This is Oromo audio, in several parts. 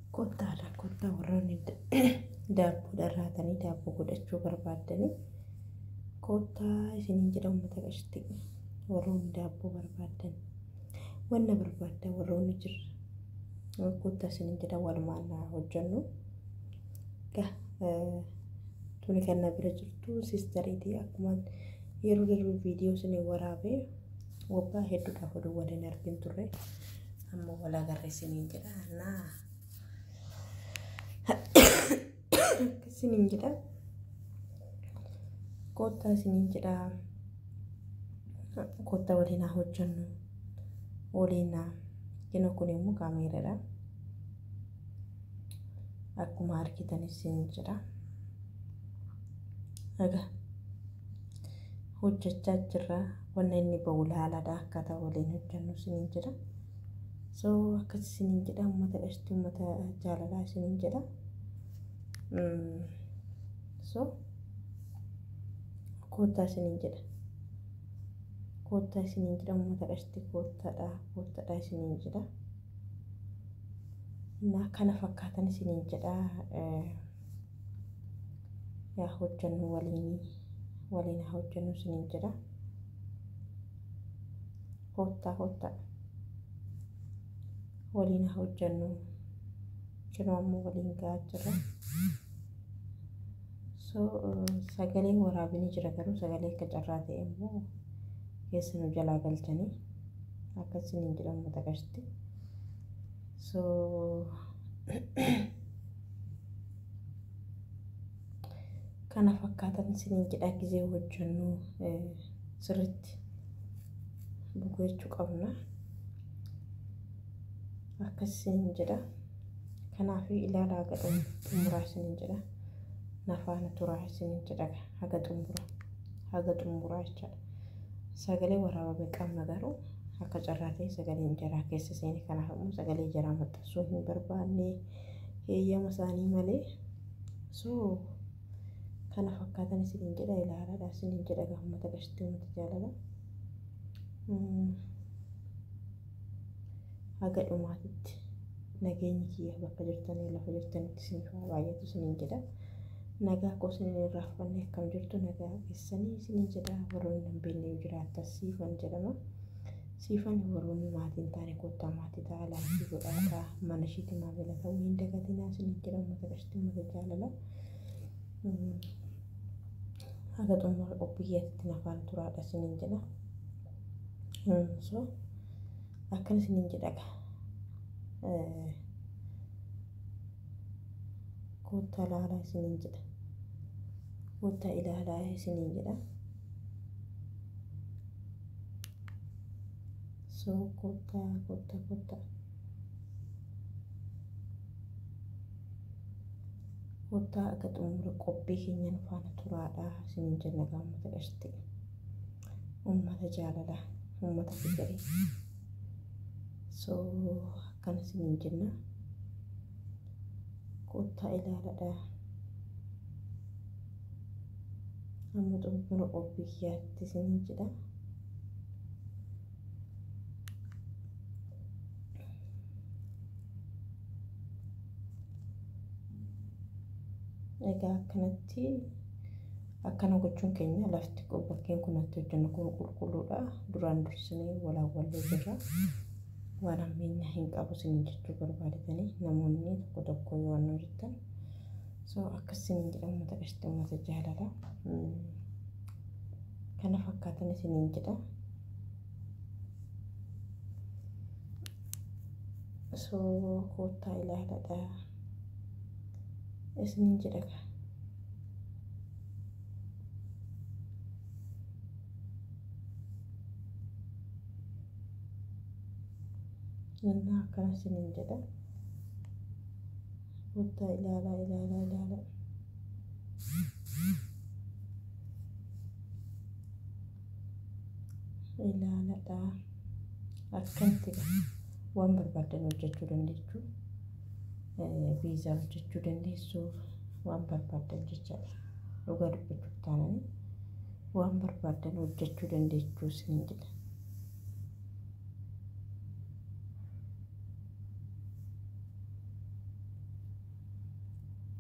Kotta warroonni daabboo dharraatanii daabboo godhachuu barbaadanii kottaa isiniin jedha uummata qashti warroonni daabboo barbaadan wanna barbaadda warroonni jira kottaa isiniin jedha walumaan hojjennu tuni kanna bira jirtu sistariitii akkuma yeroo darbe viidiyoo isinii waraabee waggaa hedduudhaaf oduu waliin argin turre amma wal agarre isiniin jedha naa isiniin jedha kottaa isiniin jedha kottaa waliin hojjennu waliin kino kun immoo kaameeraadha akkuma argitan isiniin jedha aga hojjechaa jirra wanna inni ba'u laalaadha akkaataa waliin hojjennu isiniin jedha so akkas isiniin jedha uummata qashtii uummata jaalalaa isiniin jedha so kottaa isiniin jedha uummata qashtii kottaadha isiniin jedha na kana fakkaatan isiniin jedha yaa hojjennu waliin hojjennu isiniin jedha kottaa waliin hojjennu kino ammoo waliin gahaa jirra so sagalee waraabinii jira garuu sagalee akka carraa ta'e immoo keessa nu jalaa galchanii akkas isiniin jedha uummata qashtii so kana fakkaatan isiniin jedha gizee hojjennu sirriitti bugochuu qabna akkas isiniin jedha kanaaf ilaalaa gadhuun xumuraa isiniin jedha nafaana turaa isiniin jedha haga xumuraa jechaadha sagalee waraabame qabna garuu akka carraa ta'e sagaleen jaraa keessa seeni kanaaf immoo sagalee jaraa maxxansuu hin barbaanne heeyyama isaanii malee so kana fakkaatan isiniin jedha ilaalaadha isiniin jedha uummata qashtii uummata jaalala haga dhumaatitti nageenyi kiyya bakka jirtanii lafa jirtanitti isiniif baay'atu isiniin jedha nagaa koo isiniin irraa fannee akkam jirtu nagaa keessanii isiniin jedha warroonni dambeellee jiraattan siifan jedhama siifan warroonni maatiin taane kottaa maatii ta'a laafii godhaataa mana ishiitti maamila ta'uu hin dagatinaa isiniin jedha uummata qashtii uummata jaalala haga xumura qophiyyatti nafaan turaadha isiniin jedha so akkan isiniin jedha kottaa ilaalaa isiniin jedha kottaa ilaalaa isiniin jedha so kottaa akka xumura qophii keenya nufaana turaadha isiniin jenna uummata qashtii uummata jaalala uummata fikirii so akkana isiniin jenna kottaa ilaaladha amma xumura qophiyyaatti isiniin jedha egaa akkanatti akkana gochuun keenya lafti bakkeen kun natti hojjennu kun qulqulluudha duraan dursinee walaawwallee jirra waan ammeenya hin qabu isiniin jechuu barbaadatanii namoonni tokko yoo waan hojjetan so akkas isiniin jedha uummata qashtii uummata jaalala kana fakkaatan isiniin jedha so kottaa ilaaladha isiniin jedha Nana akkana isiniin jedha kottaa ilaalaa ilaaladha akkanatti waan barbaadan hojjechuu dandeessu viizaa hojjechuu dandeessu waan barbaadan jechaadha dhugaa dubbachuuf taananii waan barbaadan hojjechuu dandeessu isiniin jedha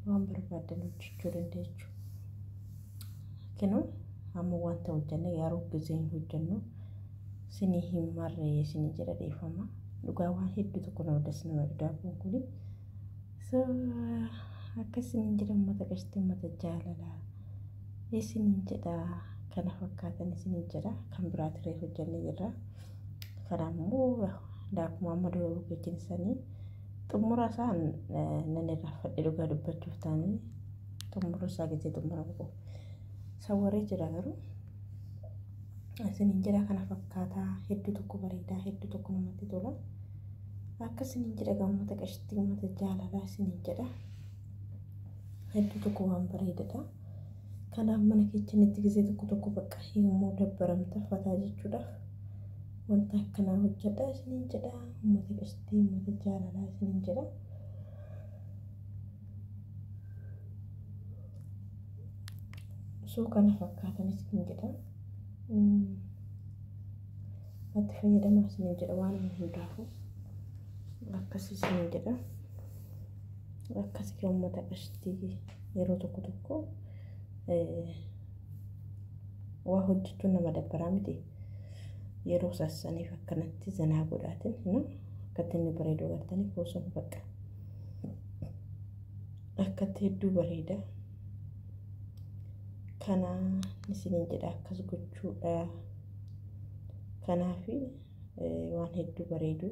waan barbaadan hojjechuu dandeechu. Kinu amma wanta hojjanne yeroo giseen hojjannu sinii hin marree sinii jedha dhiifama. Dhugaa waan hedduu tokko nama das nama daabuun kuni. So akkasiniin jedha uummata qashtii uummata jaalalaa. Isiniin jedha kana fakkaatan isiniin jedha kan biraatiree hojjanne jirra. Kanaammoo daakuma amma dura hojjensanii xumura isaan nan irraa fadhi dhugaa dubbachuuf taanii xumura isaa gisee xumura bu'u. Sawaree jira garuu isiniin jedha kana fakkaataa hedduu tokko bareedaa hedduu tokko namatti tola. Akkasiniin jedha uummata qashtii uummata jaalalaa isiniin jedha hedduu tokko waan bareedaadha. Kanaaf mana keechanitti gisee tokko bakka himuu dabbaramta fataa jechuudhaaf wanta akkanaa hojjedha isiniin jedha uummata qashtii uummata jaalalaa isiniin jedha. Soo kana fakkaatan isiniin jedha. Itti fayyadamaa isiniin jedha waan hundaafuu akkasii isiniin jedha. Akkasii uummata qashtii yeroo tokko waa hojjechuun nama dabbaraa miti. Yeroo sassaniif akkanatti zanaa godhaatin akkatti inni bareedu agartanii kuusun bakka akkatti hedduu bareeda. Kana isiniin jedha akkas gochuudha. Kanaafi waan hedduu bareedu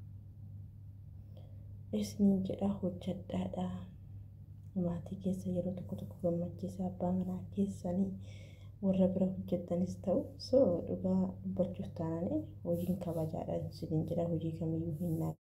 isiniin jedha hojjedhaadha. Maatii keessa yeroo tokko gammachiisa abbaa manaa keessanii warra bira hojjettanis ta'u so dhugaa dubbachuuf taananii hojiin kabajaadha isiniin jedha hojii kamiyyuu hin naagu.